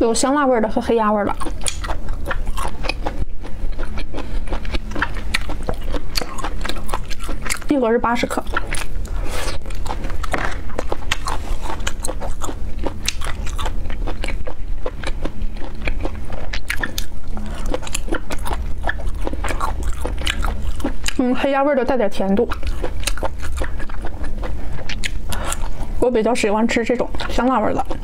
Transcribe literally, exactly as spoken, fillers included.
有香辣味的和黑鸭味的。一盒是八十克。嗯，黑鸭味的带点甜度。我比较喜欢吃这种香辣味的。